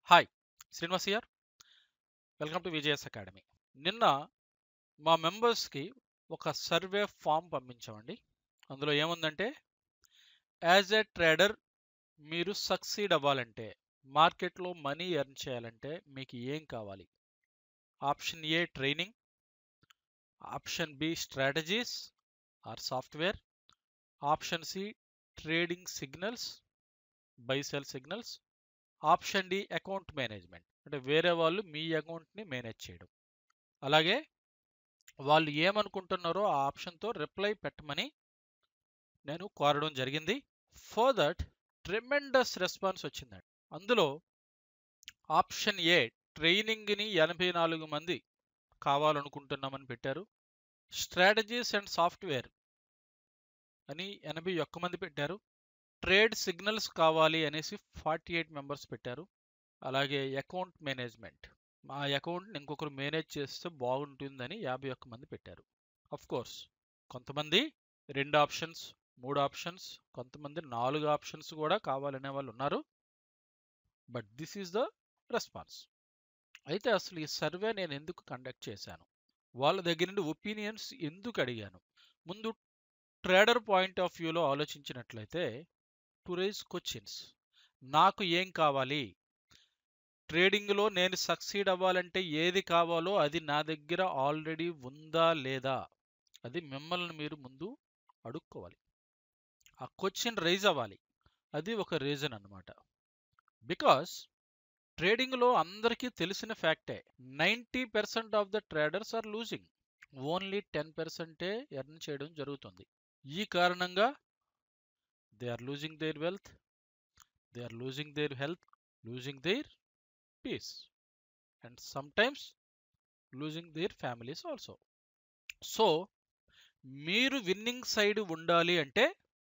Hi Srinivas here. Welcome to VJS academy. నిన్న మా మెంబర్స్కి ఒక సర్వే ఫామ్ పంపించామండి. అందులో ఏముందంటే, యాజ్ ఎ ట్రేడర్ మీరు సక్సీడ్ అవ్వాలంటే, మార్కెట్లో మనీ ఎర్న్ చేయాలంటే మీకు ఏం కావాలి? Option A training, option B strategies or software, option C trading signals, buy sell signals, option D account management, అంటే వేరే వాళ్ళు మీ అకౌంట్ని మేనేజ్ చేయడం. అలాగే వాళ్ళు ఏమనుకుంటున్నారో ఆ ఆప్షన్తో రిప్లై పెట్టమని నేను కోరడం జరిగింది. ఫర్ దట్ ట్రెమెండస్ రెస్పాన్స్ వచ్చిందండి. అందులో ఆప్షన్ ఏ ట్రైనింగ్ని 84 మంది కావాలనుకుంటున్నామని పెట్టారు. స్ట్రాటజీస్ అండ్ సాఫ్ట్వేర్ అని 81 మంది పెట్టారు. ట్రేడ్ సిగ్నల్స్ కావాలి అనేసి 48 మెంబర్స్ పెట్టారు. అలాగే అకౌంట్ మేనేజ్మెంట్, మా అకౌంట్ని ఇంకొకరు మేనేజ్ చేస్తే బాగుంటుందని 51 మంది పెట్టారు. అఫ్ కోర్స్ కొంతమంది 2 ఆప్షన్స్, 3 ఆప్షన్స్, కొంతమంది 4 ఆప్షన్స్ కూడా కావాలనే వాళ్ళు ఉన్నారు. But this is the response. అయితే అసలు ఈ సర్వే నేను ఎందుకు కండక్ట్ చేశాను, వాళ్ళ దగ్గర నుండి ఒపీనియన్స్ ఎందుకు అడిగాను? ముందు ట్రేడర్ పాయింట్ ఆఫ్ వ్యూలో ఆలోచించినట్లయితే, టు రైజ్ క్వశ్చన్స్. నాకు ఏం కావాలి? ట్రేడింగ్లో నేను సక్సీడ్ అవ్వాలంటే ఏది కావాలో అది నా దగ్గర ఆల్రెడీ ఉందా లేదా? అది మిమ్మల్ని మీరు ముందు అడుక్కోవాలి. ఆ క్వశ్చన్ రైజ్ అవ్వాలి. అది ఒక రీజన్ అన్నమాట. బికాస్ ట్రేడింగ్లో అందరికీ తెలిసిన ఫ్యాక్టే, 90% of the traders are losing. Only 10% earn చేయడం జరుగుతుంది. ఈ కారణంగా they are losing their wealth, they are losing their health, losing their peace, and sometimes losing their families also. So మీరు విన్నింగ్ సైడ్ ఉండాలి అంటే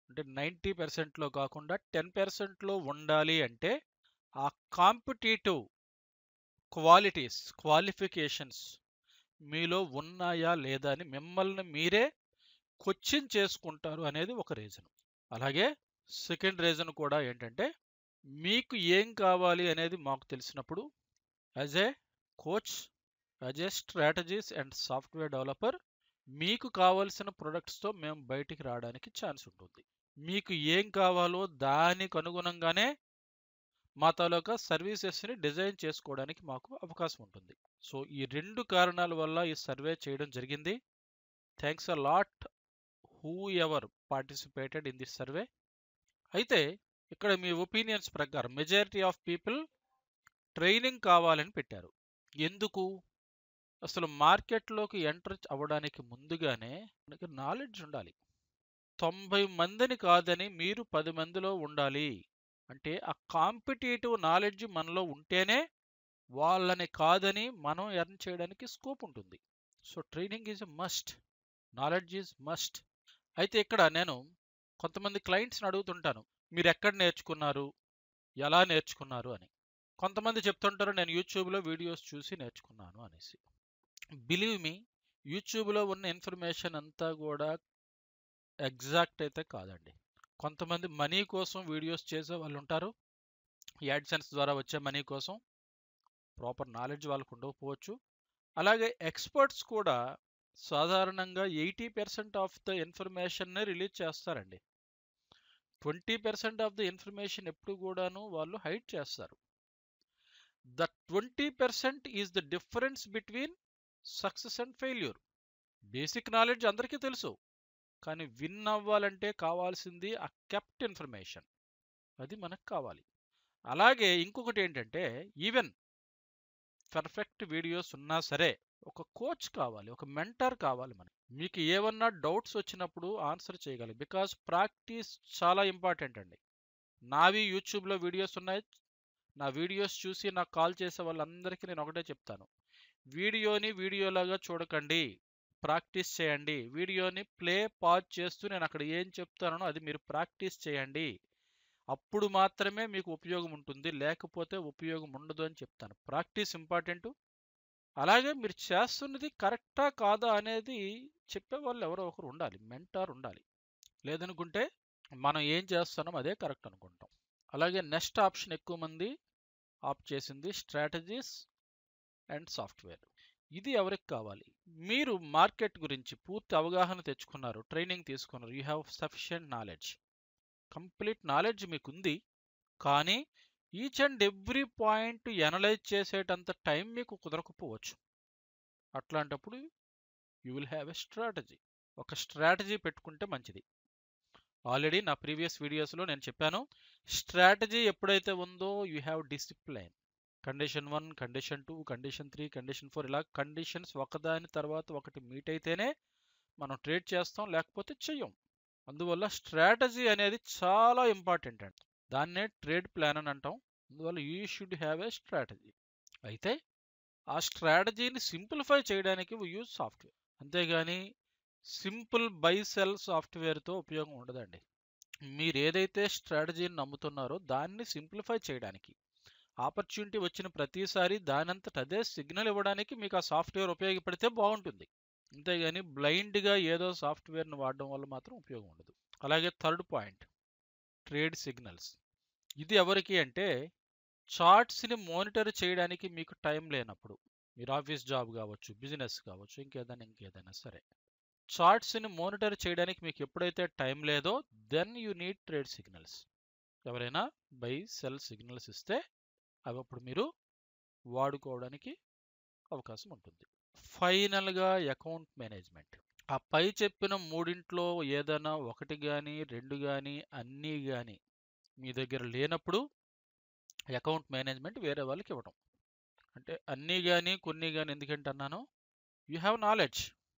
90%లో కాకుండా 10%లో ఉండాలి అంటే, ఆ కాంపిటేటివ్ క్వాలిటీస్, క్వాలిఫికేషన్స్ మీలో ఉన్నాయా లేదా అని మిమ్మల్ని మీరే క్వశ్చన్ చేసుకుంటారు అనేది ఒక రీజన్. అలాగే సెకండ్ రీజన్ కూడా ఏంటంటే, మీకు ఏం కావాలి అనేది మాకు తెలిసినప్పుడు, as a coach, as a strategies and software developer, మీకు కావలసిన ప్రొడక్ట్స్తో మేము బయటికి రావడానికి ఛాన్స్ ఉంటుంది. మీకు ఏం కావాలో దానికి అనుగుణంగానే మా తాలూకా సర్వీసెస్ని డిజైన్ చేసుకోవడానికి మాకు అవకాశం ఉంటుంది. సో ఈ 2 కారణాల వల్ల ఈ సర్వే చేయడం జరిగింది. Thanks a lot whoever participated in this survey. అయితే ఇక్కడ మీ ఒపీనియన్స్ ప్రకారం మెజారిటీ ఆఫ్ పీపుల్ ట్రైనింగ్ కావాలని పెట్టారు. ఎందుకు? అసలు మార్కెట్లోకి ఎంటర్ అవ్వడానికి ముందుగానే మనకి నాలెడ్జ్ ఉండాలి. 90 మందిని కాదని మీరు 10 మందిలో ఉండాలి అంటే, ఆ కాంపిటేటివ్ నాలెడ్జ్ మనలో ఉంటేనే వాళ్ళని కాదని మనం ఎర్న్ చేయడానికి స్కోప్ ఉంటుంది. So training is a must, knowledge is must. అయితే ఇక్కడ నేను కొంతమంది క్లయింట్స్ని అడుగుతుంటాను, మీరు ఎక్కడ నేర్చుకున్నారు, ఎలా నేర్చుకున్నారు అని. కొంతమంది చెప్తుంటారు, నేను యూట్యూబ్లో వీడియోస్ చూసి నేర్చుకున్నాను అనేసి. బిలీవ్ మీ, యూట్యూబ్లో ఉన్న ఇన్ఫర్మేషన్ అంతా కూడా ఎగ్జాక్ట్ అయితే కాదండి. కొంతమంది మనీ కోసం వీడియోస్ చేసే వాళ్ళు ఉంటారు. యాడ్సెన్స్ ద్వారా వచ్చే మనీ కోసం. ప్రాపర్ నాలెడ్జ్ వాళ్ళకు ఉండకపోవచ్చు. అలాగే ఎక్స్పర్ట్స్ కూడా సాధారణంగా 80% ఆఫ్ ద ఇన్ఫర్మేషన్ని రిలీజ్ చేస్తారండి. 20% ఆఫ్ ద ఇన్ఫర్మేషన్ ఎప్పుడు కూడాను వాళ్ళు హైడ్ చేస్తారు. The 20% is the difference between success and failure. Basic knowledge అందరికీ తెలుసు, కానీ విన్ అవ్వాలంటే కావాల్సింది ఆ కెప్ట్ ఇన్ఫర్మేషన్. అది మనకు కావాలి. అలాగే ఇంకొకటి ఏంటంటే, ఈవెన్ పర్ఫెక్ట్ వీడియోస్ ఉన్నా సరే ఒక కోచ్ కావాలి, ఒక మెంటర్ కావాలి మనకి. మీకు ఏమన్నా డౌట్స్ వచ్చినప్పుడు ఆన్సర్ చేయగలరు. బికాస్ ప్రాక్టీస్ చాలా ఇంపార్టెంట్ అండి. నావి యూట్యూబ్లో వీడియోస్ ఉన్నాయి. నా వీడియోస్ చూసి నాకు కాల్ చేసే వాళ్ళందరికీ నేను ఒకటే చెప్తాను, వీడియోని వీడియోలాగా చూడకండి, ప్రాక్టీస్ చేయండి. వీడియోని ప్లే పాజ్ చేస్తూ నేను అక్కడ ఏం చెప్తానో అది మీరు ప్రాక్టీస్ చేయండి. అప్పుడు మాత్రమే మీకు ఉపయోగం ఉంటుంది, లేకపోతే ఉపయోగం ఉండదు అని చెప్తాను. Practice important. అలాగే మీరు చేస్తున్నది కరెక్టా కాదా అనేది చెప్పేవాళ్ళు ఎవరో ఒకరు ఉండాలి, మెంటార్ ఉండాలి. లేదనుకుంటే మనం ఏం చేస్తున్నాం అదే కరెక్ట్ అనుకుంటాం. అలాగే నెక్స్ట్ ఆప్షన్ ఎక్కువ మంది ఆప్ట్ చేసింది స్ట్రాటజీస్ అండ్ సాఫ్ట్వేర్. ఇది ఎవరికి కావాలి? మీరు మార్కెట్ గురించి పూర్తి అవగాహన తెచ్చుకున్నారు, ట్రైనింగ్ తీసుకున్నారు, you have sufficient knowledge, complete knowledge మీకుంది. కానీ each and every point analyse చేసేటంత టైం మీకు కుదరకపోవచ్చు. అట్లాంటప్పుడు you will have a strategy. ఒక స్ట్రాటజీ పెట్టుకుంటే మంచిది. ఆల్రెడీ నా ప్రీవియస్ వీడియోస్లో నేను చెప్పాను, స్ట్రాటజీ ఎప్పుడైతే ఉందో you have discipline. Condition 1, condition 2, condition 3, condition 4 ఇలా కండిషన్స్ ఒకదాని తర్వాత ఒకటి మీట్ అయితేనే మనం ట్రేడ్ చేస్తాం, లేకపోతే చెయ్యం. అందువల్ల స్ట్రాటజీ అనేది చాలా ఇంపార్టెంట్ అండి. దాన్నే ట్రేడ్ ప్లాన్ అని అంటాం. అందువల్ల you should have a strategy. అయితే ఆ స్ట్రాటజీని సింప్లిఫై చేయడానికి యూజ్ సాఫ్ట్వేర్. అంతేగాని సింపుల్ బై సెల్ సాఫ్ట్వేర్తో ఉపయోగం ఉండదండి. మీరు ఏదైతే స్ట్రాటజీని నమ్ముతున్నారో దాన్ని సింప్లిఫై చేయడానికి, ఆపర్చునిటీ వచ్చిన ప్రతిసారి దానంతట అదే సిగ్నల్ ఇవ్వడానికి మీకు ఆ సాఫ్ట్వేర్ ఉపయోగపడితే బాగుంటుంది. అంతేగాని బ్లైండ్గా ఏదో సాఫ్ట్వేర్ని వాడడం వల్ల మాత్రం ఉపయోగం ఉండదు. అలాగే థర్డ్ పాయింట్, ట్రేడ్ సిగ్నల్స్. ఇది ఎవరికి అంటే, చార్ట్స్ని మానిటర్ చేయడానికి మీకు టైం లేనప్పుడు, మీరు ఆఫీస్ జాబ్ కావచ్చు, బిజినెస్ కావచ్చు, ఇంకేదైనా సరే, చార్ట్స్ని మానిటర్ చేయడానికి మీకు ఎప్పుడైతే టైం లేదో then you need trade signals. ఎవరైనా బై సెల్ సిగ్నల్స్ ఇస్తే అవి అప్పుడు మీరు వాడుకోవడానికి అవకాశం ఉంటుంది. ఫైనల్గా అకౌంట్ మేనేజ్మెంట్. ఆ పై చెప్పిన మూడింట్లో ఏదైనా ఒకటి కానీ, రెండు కానీ, అన్నీ కానీ మీ దగ్గర లేనప్పుడు అకౌంట్ మేనేజ్మెంట్ వేరే వాళ్ళకి ఇవ్వడం. అంటే అన్నీ కానీ, కొన్ని కానీ ఎందుకంటే అన్నాను, యూ హ్యావ్ నాలెడ్జ్,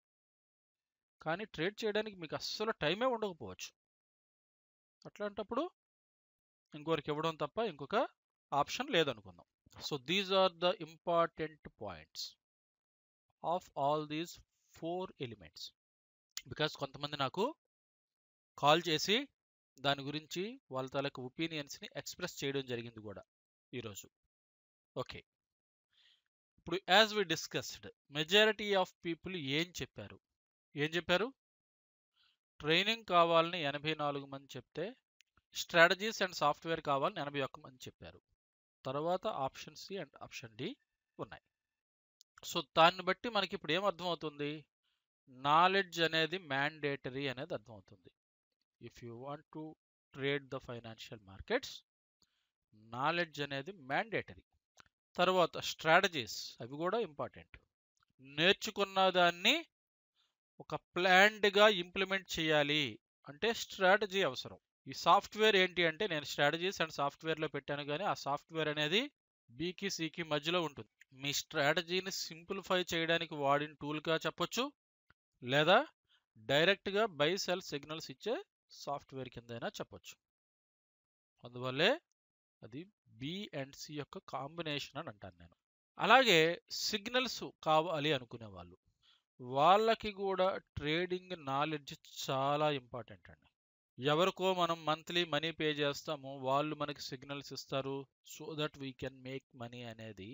కానీ ట్రేడ్ చేయడానికి మీకు అస్సలు టైమే ఉండకపోవచ్చు. అట్లాంటప్పుడు ఇంకొకరికి ఇవ్వడం తప్ప ఇంకొక ఆప్షన్ లేదనుకుందాం. So these are the important points of all these 4 elements. Because కొంతమంది నాకు కాల్ చేసి దాని గురించి వాళ్ళ తాలూకు ఒపీనియన్స్ని ఎక్స్ప్రెస్ చేయడం జరిగింది కూడా ఈరోజు. ఓకే, ఇప్పుడు as we discussed, majority of people ఏం చెప్పారు? ట్రైనింగ్ కావాలని 84 మంది చెప్తే స్ట్రాటజీస్ అండ్ సాఫ్ట్వేర్ కావాలని 81 మంది చెప్పారు. తర్వాత option C and option D ఉన్నాయి. సో దాన్ని బట్టి మనకి ఇప్పుడు ఏం అర్థమవుతుంది? నాలెడ్జ్ అనేది మ్యాండేటరీ అనేది అర్థమవుతుంది. If you want to trade the financial markets, knowledge అనేది మ్యాండేటరీ. తర్వాత స్ట్రాటజీస్, అవి కూడా ఇంపార్టెంట్. నేర్చుకున్న దాన్ని ఒక ప్లాన్డ్గా ఇంప్లిమెంట్ చేయాలి అంటే స్ట్రాటజీ అవసరం. ఈ సాఫ్ట్వేర్ ఏంటి అంటే, నేను స్ట్రాటజీస్ అండ్ సాఫ్ట్వేర్లో పెట్టాను, కానీ ఆ సాఫ్ట్వేర్ అనేది బీకి సికి మధ్యలో ఉంటుంది. మీ స్ట్రాటజీని సింప్లిఫై చేయడానికి వాడిన టూల్గా చెప్పొచ్చు, లేదా డైరెక్ట్గా బై సెల్ సిగ్నల్స్ ఇచ్చే సాఫ్ట్వేర్ కిందైనా చెప్పొచ్చు. అందువల్లే అది బి అండ్ సి యొక్క కాంబినేషన్ అని అంటాను నేను. అలాగే సిగ్నల్స్ కావాలి అనుకునే వాళ్ళకి కూడా ట్రేడింగ్ నాలెడ్జ్ చాలా ఇంపార్టెంట్ అండి. ఎవరికో మనం మంత్లీ మనీ పే చేస్తాము, వాళ్ళు మనకి సిగ్నల్స్ ఇస్తారు so that we can make money అనేది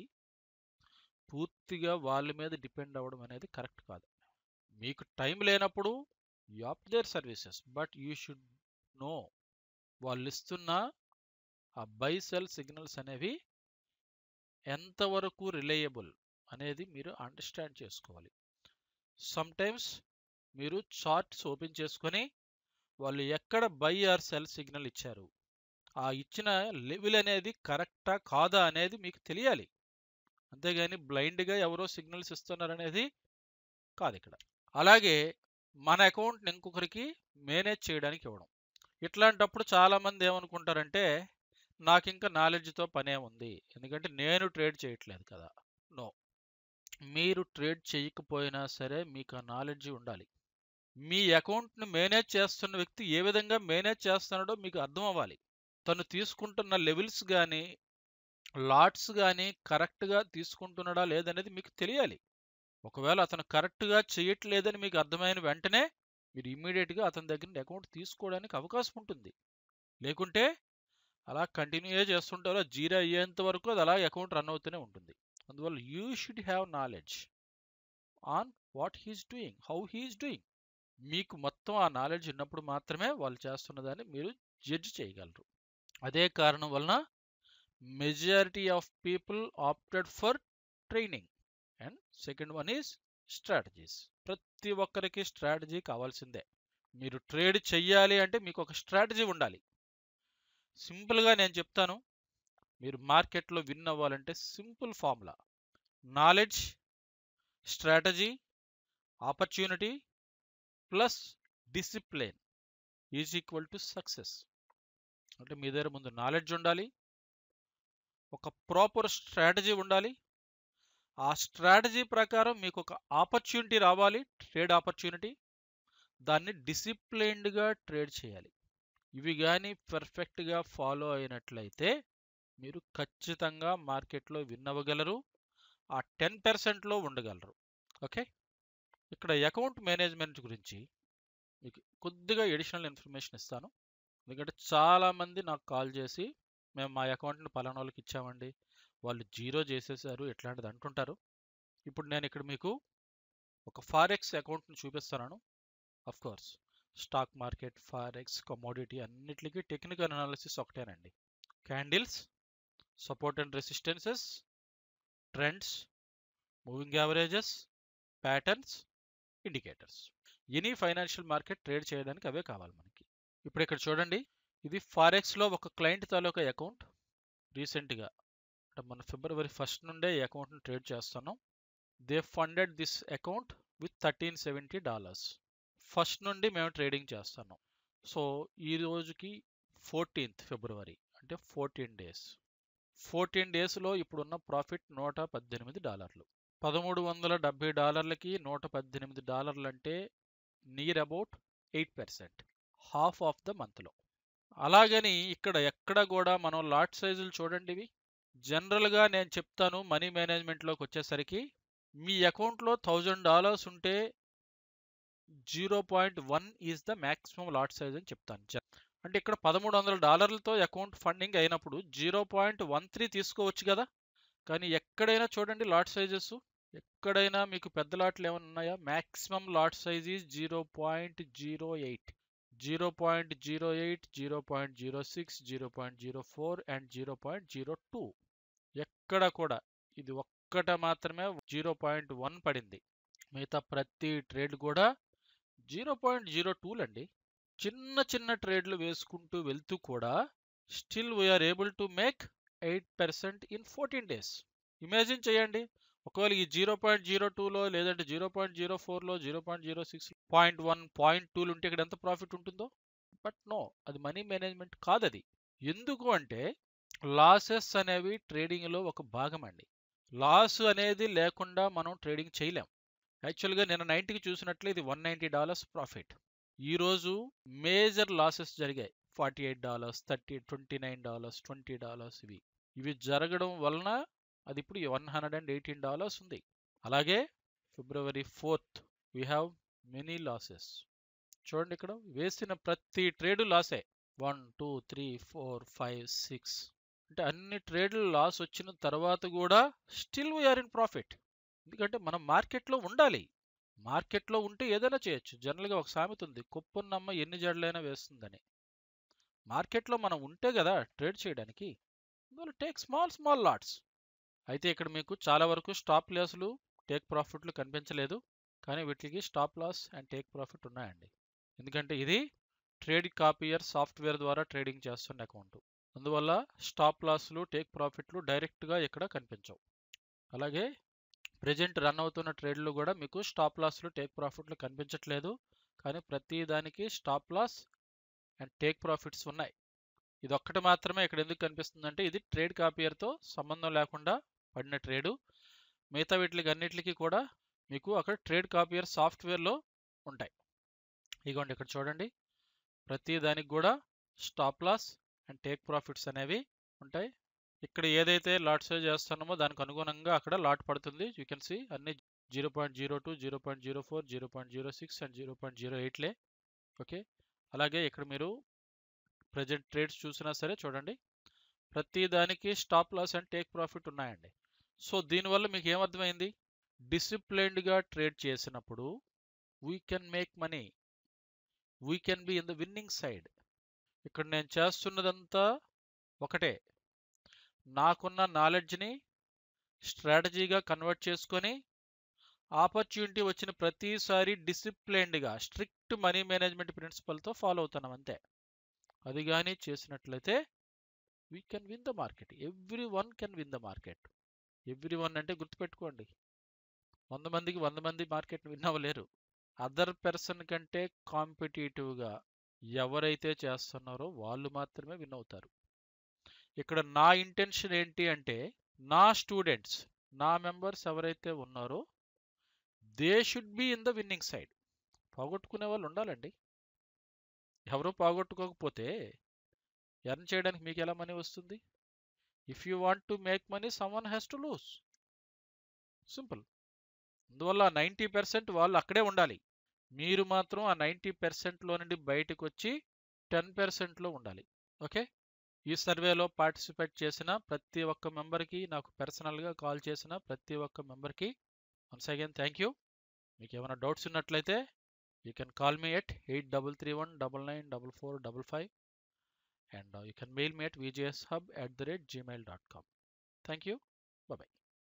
పూర్తిగా వాళ్ళ మీద డిపెండ్ అవ్వడం అనేది కరెక్ట్ కాదు. మీకు టైం లేనప్పుడు you opt their services, but you should know వాళ్ళు ఇస్తున్న ఆ బై సెల్ సిగ్నల్స్ అనేవి ఎంతవరకు రిలయబుల్ అనేది మీరు అండర్స్టాండ్ చేసుకోవాలి. సమ్టైమ్స్ మీరు చార్ట్స్ ఓపెన్ చేసుకొని వాళ్ళు ఎక్కడ బై ఆర్ సెల్ సిగ్నల్ ఇచ్చారు, ఆ ఇచ్చిన లెవెల్ అనేది కరెక్టా కాదా అనేది మీకు తెలియాలి. అంతేగాని బ్లైండ్గా ఎవరో సిగ్నల్స్ ఇస్తున్నారనేది కాదు ఇక్కడ. అలాగే మన అకౌంట్ని ఇంకొకరికి మేనేజ్ చేయడానికి ఇవ్వడం. ఇట్లాంటప్పుడు చాలామంది ఏమనుకుంటారంటే, నాకు ఇంకా నాలెడ్జ్తో పనే ఉంది, ఎందుకంటే నేను ట్రేడ్ చేయట్లేదు కదా. నో, మీరు ట్రేడ్ చేయకపోయినా సరే మీకు ఆ నాలెడ్జ్ ఉండాలి. మీ అకౌంట్ని మేనేజ్ చేస్తున్న వ్యక్తి ఏ విధంగా మేనేజ్ చేస్తున్నాడో మీకు అర్థం అవ్వాలి. తను తీసుకుంటున్న లెవెల్స్ కానీ, లాట్స్ కానీ కరెక్ట్గా తీసుకుంటున్నాడా లేదనేది మీకు తెలియాలి. ఒకవేళ అతను కరెక్ట్గా చేయట్లేదని మీకు అర్థమైన వెంటనే మీరు ఇమ్మీడియట్గా అతని దగ్గర అకౌంట్ తీసుకోవడానికి అవకాశం ఉంటుంది. లేకుంటే అలా కంటిన్యూ చేస్తుంటారో జీరో అయ్యేంత వరకు అది అలా అకౌంట్ రన్ అవుతూనే ఉంటుంది. అందువల్ల you should have knowledge on what he's doing, how he's doing. మీకు మొత్తం ఆ నాలెడ్జ్ ఉన్నప్పుడు మాత్రమే వాళ్ళు చేస్తున్నదాన్ని మీరు జడ్జ్ చేయగలరు. అదే కారణం వలన majority of people opted for training. And second one is strategies. ప్రతి ఒక్కరికి స్ట్రాటజీ కావాల్సిందే. మీరు ట్రేడ్ చెయ్యాలి అంటే మీకు ఒక స్ట్రాటజీ ఉండాలి. సింపుల్గా నేను చెప్తాను, మీరు మార్కెట్లో విన్ అవ్వాలంటే simple formula: knowledge, strategy, opportunity plus discipline is equal to success. అంటే మీ దగ్గర ముందు నాలెడ్జ్ ఉండాలి, ఒక ప్రాపర్ స్ట్రాటజీ ఉండాలి, ఆ స్ట్రాటజీ ప్రకారం మీకు ఒక ఆపర్చునిటీ రావాలి, ట్రేడ్ ఆపర్చునిటీ, దాన్ని డిసిప్లైన్డ్గా ట్రేడ్ చేయాలి. ఇవి కానీ పర్ఫెక్ట్గా ఫాలో అయినట్లయితే మీరు ఖచ్చితంగా మార్కెట్లో విన్ అవ్వగలరు, ఆ 10%లో ఉండగలరు. ఓకే, ఇక్కడ అకౌంట్ మేనేజ్మెంట్ గురించి మీకు కొద్దిగా ఎడిషనల్ ఇన్ఫర్మేషన్ ఇస్తాను. ఎందుకంటే చాలామంది నాకు కాల్ చేసి మేము మా అకౌంట్ని పలానా వాళ్ళకి ఇచ్చామండి, వాళ్ళు జీరో చేసేసారు, ఇట్లాంటిది అంటుంటారు. ఇప్పుడు నేను ఇక్కడ మీకు ఒక ఫారెక్స్ అకౌంట్ని చూపిస్తున్నాను. Course stock market, forex, commodity అన్నిటికీ టెక్నికల్ అనాలిసిస్ ఒకటేనండి. Candles, support and resistances, trends, moving averages, patterns, indicators. Any financial market trade చేయడానికి అవే కావాలి మనకి. ఇప్పుడు ఇక్కడ చూడండి, ఇది ఫారెక్స్లో ఒక క్లయింట్ తాలూకా అకౌంట్. రీసెంట్గా అంటే మన ఫిబ్రవరి 1 నుండే ఈ అకౌంట్ని ట్రేడ్ చేస్తున్నాం. They funded this account with $1370. First నుండి మేము ట్రేడింగ్ చేస్తున్నాం. సో ఈ రోజుకి 14th ఫిబ్రవరి, అంటే 14 డేస్. 14 డేస్లో ఇప్పుడున్న ప్రాఫిట్ $118. $1370కి $118 అంటే near about 8%, half of the మంత్లో. అలాగని ఇక్కడ ఎక్కడ కూడా మనం లాట్ సైజులు చూడండి, ఇవి జనరల్గా నేను చెప్తాను. మనీ మేనేజ్మెంట్లోకి వచ్చేసరికి మీ అకౌంట్లో $1000 ఉంటే 0.1 is the maximum lot size అని చెప్తాను. అంటే ఇక్కడ $1300తో అకౌంట్ ఫండింగ్ అయినప్పుడు 0.13 తీసుకోవచ్చు కదా. కానీ ఎక్కడైనా చూడండి లాట్ సైజెస్, ఎక్కడైనా మీకు పెద్ద లాట్లు ఏమైనా ఉన్నాయా? Maximum lot size is 0.08, 0.08, 0.06, 0.04 and 0.02. ఎక్కడ కూడా ఇది ఒక్కట మాత్రమే 0.1 పడింది. మిగతా ప్రతి ట్రేడ్ కూడా 0.02 అండి. చిన్న చిన్న ట్రేడ్లు వేసుకుంటూ వెళ్తూ కూడా still we are able to make 8% in 14 days. Imagine చేయండి, ఒకవేళ ఈ 0.02లో లేదంటే 0.04లో 0.06, 0.1, 0.2 ఉంటే ఇక్కడ ఎంత ప్రాఫిట్ ఉంటుందో. బట్ నో, అది మనీ మేనేజ్మెంట్ కాదు. అది ఎందుకు అంటే లాసెస్ అనేవి ట్రేడింగ్లో ఒక భాగం అండి. లాస్ అనేది లేకుండా మనం ట్రేడింగ్ చేయలేం. యాక్చువల్గా నేను 90కి చూసినట్లే ఇది $190 ప్రాఫిట్. ఈరోజు మేజర్ లాసెస్ జరిగాయి. $48, $29, $20. ఇవి జరగడం వలన అది ఇప్పుడు $118 ఉంది. అలాగే February 4th we have many losses. చూడండి, ఇక్కడ వేసిన ప్రతి ట్రేడు లాసే. 1, 2, 3, 4, 5, 6 అంటే అన్ని ట్రేడ్లు లాస్ వచ్చిన తర్వాత కూడా స్టిల్ వీఆర్ ఇన్ ప్రాఫిట్. ఎందుకంటే మనం మార్కెట్లో ఉండాలి. మార్కెట్లో ఉంటే ఏదైనా చేయొచ్చు. జనరల్గా ఒక సామెత ఉంది, కుప్పన్నమ్మ ఎన్ని జడలైనా వేస్తుందని. మార్కెట్లో మనం ఉంటే కదా ట్రేడ్ చేయడానికి. అందువల్ల టేక్ స్మాల్ లాట్స్. అయితే ఇక్కడ మీకు చాలా వరకు స్టాప్ లాస్లు, టేక్ ప్రాఫిట్లు కనిపించలేదు. కానీ వీటికి stop loss and take profit ఉన్నాయండి. ఎందుకంటే ఇది ట్రేడ్ కాపియర్ సాఫ్ట్వేర్ ద్వారా ట్రేడింగ్ చేస్తున్న అకౌంట్. అందువల్ల స్టాప్ లాస్లు, టేక్ ప్రాఫిట్లు డైరెక్ట్గా ఇక్కడ కనిపించవు. అలాగే ప్రెజెంట్ రన్ అవుతున్న ట్రేడ్లు కూడా మీకు స్టాప్ లాస్లు, టేక్ ప్రాఫిట్లు కనిపించట్లేదు. కానీ ప్రతి దానికి stop loss and take profits ఉన్నాయి. ఇది ఒక్కటి మాత్రమే ఇక్కడ ఎందుకు కనిపిస్తుందంటే ఇది ట్రేడ్ కాపియర్తో సంబంధం లేకుండా పడిన ట్రేడు. మిగతా వీటికి అన్నిటికీ కూడా మీకు అక్కడ ట్రేడ్ కాపియర్ సాఫ్ట్వేర్లో ఉంటాయి. ఇదిగోండి, ఇక్కడ చూడండి, ప్రతి దానికి కూడా stop loss and take profits అనేవి ఉంటాయి. ఇక్కడ ఏదైతే లాట్ సైజ్ చేస్తున్నామో దానికి అనుగుణంగా అక్కడ లాట్ పడుతుంది. యూ కెన్ సీ అన్ని 0.02, 0.04, 0.06 అండ్ 0.08లే. ఓకే, అలాగే ఇక్కడ మీరు ప్రజెంట్ ట్రేడ్స్ చూసినా సరే చూడండి, ప్రతి దానికి stop loss and take profit ఉన్నాయండి. సో దీనివల్ల మీకు ఏమర్థమైంది? డిసిప్లైన్డ్గా ట్రేడ్ చేసినప్పుడు we can make money, we can be in the winning side. ఇక్కడ నేను చేస్తున్నదంతా ఒకటే, నాకున్న నాలెడ్జ్ని స్ట్రాటజీగా కన్వర్ట్ చేసుకొని ఆపర్చునిటీ వచ్చిన ప్రతిసారి డిసిప్లైన్డ్గా స్ట్రిక్ట్ మనీ మేనేజ్మెంట్ ప్రిన్సిపల్తో ఫాలో అవుతున్నాం అంతే. అది కానీ చేసినట్లయితే we can win the market. Every one can win the market. Every one అంటే గుర్తుపెట్టుకోండి, 100 మందికి 100 మంది మార్కెట్ విన్ అవ్వలేరు. అదర్ పర్సన్ కంటే కాంపిటేటివ్గా ఎవరైతే చేస్తున్నారో వాళ్ళు మాత్రమే విన్ అవుతారు. ఇక్కడ నా ఇంటెన్షన్ ఏంటి అంటే, నా స్టూడెంట్స్, నా మెంబర్స్ ఎవరైతే ఉన్నారో they should be in the winning side. పోగొట్టుకునే వాళ్ళు ఉండాలండి. ఎవరో పోగొట్టుకోకపోతే ఎర్న్ చేయడానికి మీకు ఎలా మనీ వస్తుంది? If you want to make money, someone has to lose. Simple. అందువల్ల 90% వాళ్ళు అక్కడే ఉండాలి. మీరు మాత్రం ఆ 90%లో నుండి బయటకు వచ్చి 10%లో ఉండాలి. ఓకే. ఈ సర్వేలో పార్టిసిపేట్ చేసిన ప్రతి ఒక్క మెంబర్కి, నాకు పర్సనల్గా కాల్ చేసిన ప్రతి ఒక్క మెంబర్కి వన్స్ అగైన్ థ్యాంక్ యూ. మీకు ఏమైనా డౌట్స్ ఉన్నట్లయితే you can call me at 8331994455 and you can mail me at vjshub@gmail.com. Thank you. Bye bye.